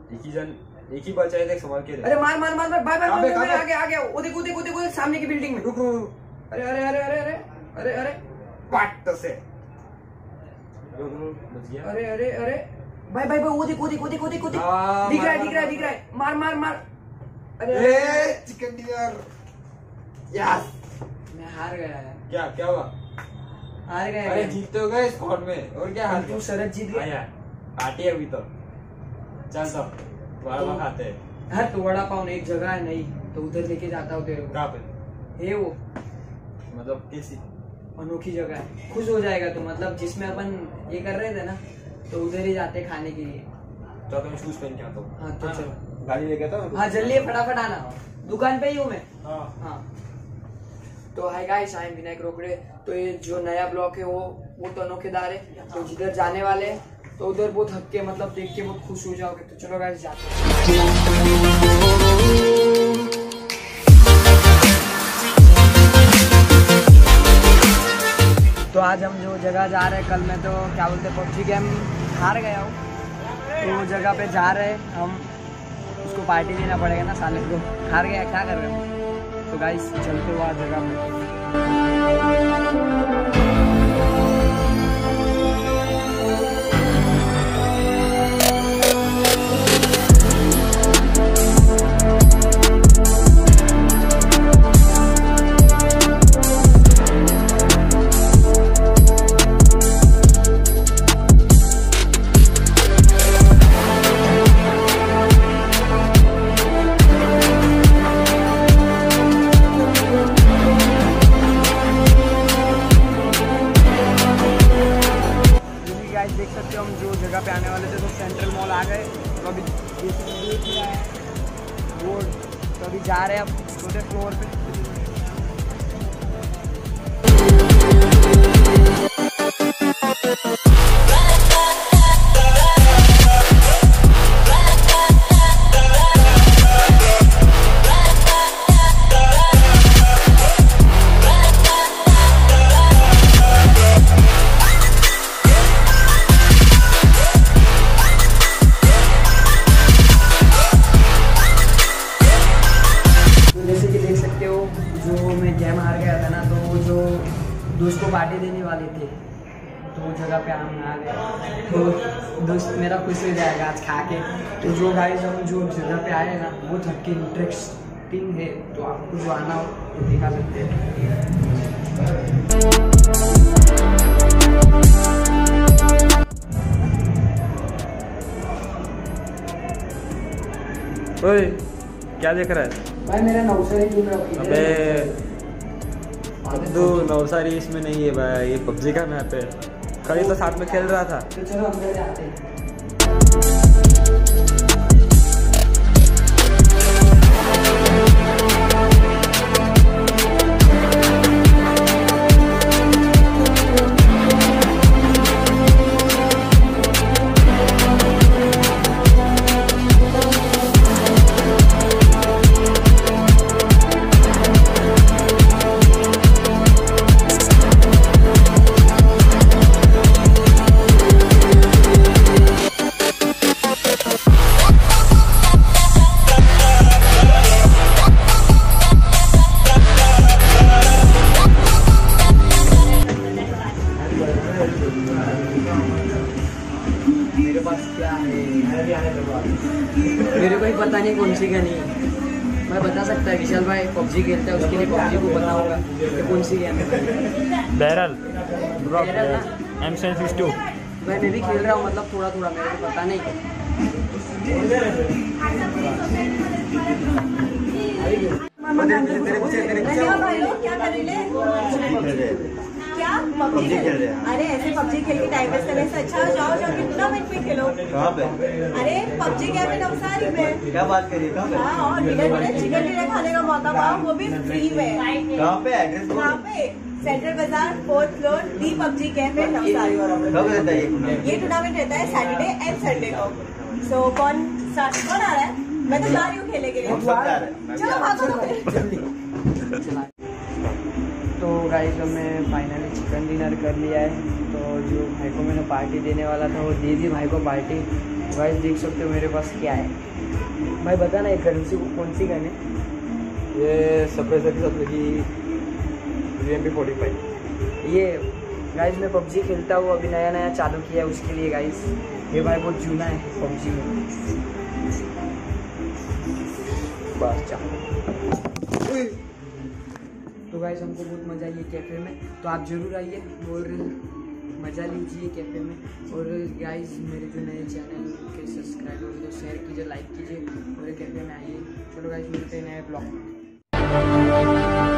एक ही बचा है, देख संभाल के। अरे मार मार मार मार, बाय बाय, आ गया। वो देख सामने की बिल्डिंग में। रुक। अरे अरे अरे अरे अरे अरे अरे पट से बच गया। अरे अरे अरे बाय बाय, वो देख दिख रहा है। मार मार मार। अरे चिकन डिनर। यस, मैं हार गया यार। क्या हुआ? हार गया। अरे जीतते हो गए स्क्वाड में, और क्या हार? तू शरद जीत गया यार। पार्टी अभी तो चल, सब वड़ा पाव खाते हैं। हाँ तो वड़ा पाव एक जगह है नहीं, तो उधर लेके जाता हूँ तेरे को। कहाँ पे? ये वो मतलब कैसी अनोखी जगह है, खुश हो जाएगा तो। मतलब जिसमें अपन ये कर रहे थे ना, तो उधर ही जाते खाने के लिए। तो मैं शूज पहन के आता हूँ। हाँ तो चलो, गाड़ी लेके आता हूँ। हाँ जल्दी फटाफट आना, दुकान पे ही हूँ मैं। हाँ तो hi guys, I am Vinayak Rokade. तो ये जो नया ब्लॉक है वो तो अनोखेदार है। तो जिधर जाने वाले हैं तो उधर बहुत हक के, मतलब देख के बहुत खुश हो जाओगे। तो चलो गाइस जाते हैं। तो आज हम जो जगह जा रहे हैं, कल मैं तो क्या बोलते पबजी गेम हार गया हूँ, तो जगह पे जा रहे हैं हम। उसको पार्टी देना पड़ेगा ना, साले को हार गया, क्या कर रहे हैं। तो गाइस चलते हुआ जगह में। देख सकते हो हम जो जगह पे आने वाले थे, तो सेंट्रल मॉल आ गए। तो अभी देख रहा है वो, तो अभी जा रहे हैं अब छोटे फ्लोर पे। गेम हार गया था ना, तो वो जो दोस्त को पार्टी देने वाले थे, तो वो जगह पे हम आ गए। तो दोस्त मेरा खुश हो जाएगा आज खा के। तो जो गाइस हम जो जगह पे आए हैं ना, वो थक के इंटरेस्टिंग है। तो आपको जो आना हो तो दिखा सकते हैं। ओए क्या देख रहा है भाई? मेरा नवसारी घूम रहा हूँ। अबे अब्दू, नवसारी इसमें नहीं है भाई, ये पबजी का मैप है। कल तो साथ में खेल रहा था। तो चलो अंदर जाते हैं। मेरे पास क्या है मेरे को ही पता नहीं कौन सी गन है। मैं बता सकता है, विशाल भाई पबजी खेलता है, उसके लिए पबजी को पता होगा कि कौन सी गेम है। बैरल M762 मैं भी खेल रहा हूँ, मतलब थोड़ा थोड़ा, मेरे को पता नहीं। क्या कर रहे क्या पबजी खेल रहे हैं? अरे ऐसे पबजी खेल के टाइम वेस्ट करने से अच्छा जाओ जाके टूर्नामेंट में खेलो। कहाँ पे? अरे पबजी गेम है नवसारी में। क्या बात करिए? कहाँ पे? हाँ, और चिकन डिनर खाने का मौका पाओ, वो भी फ्री में। कहाँ पे? एड्रेस कहाँ पे? सेंट्रल बाजार 4th floor the PUBG cafe Navsari. कब रहता है ये टूर्नामेंट रहता है सैटरडे एंड संडे को। सो कौन आ रहा है? मैं तो जा रही हूँ खेलने के लिए। चलो भागो। तो गाइस हमने फाइनली चिकन डिनर कर लिया है। तो जो भाई को मैंने पार्टी देने वाला था, वो दे दी भाई को पार्टी। भाई देख सकते हो मेरे पास क्या है। भाई बता ना, ये गन से कौन सी गन है? ये सप्रेसर की सब लगी UMP45। ये गाइस मैं पबजी खेलता हूँ, अभी नया नया चालू किया है उसके लिए गाइस। ये भाई बहुत जूना है पबजी में। बस तो गाइस हमको बहुत मज़ा आई है कैफ़े में, तो आप ज़रूर आइए और मज़ा लीजिए कैफ़े में। और गाइस मेरे जो नए चैनल के सब्सक्राइब हो तो शेयर कीजिए, लाइक कीजिए और कैफ़े में आइए। चलो गाइस मिलते हैं नए ब्लॉग में।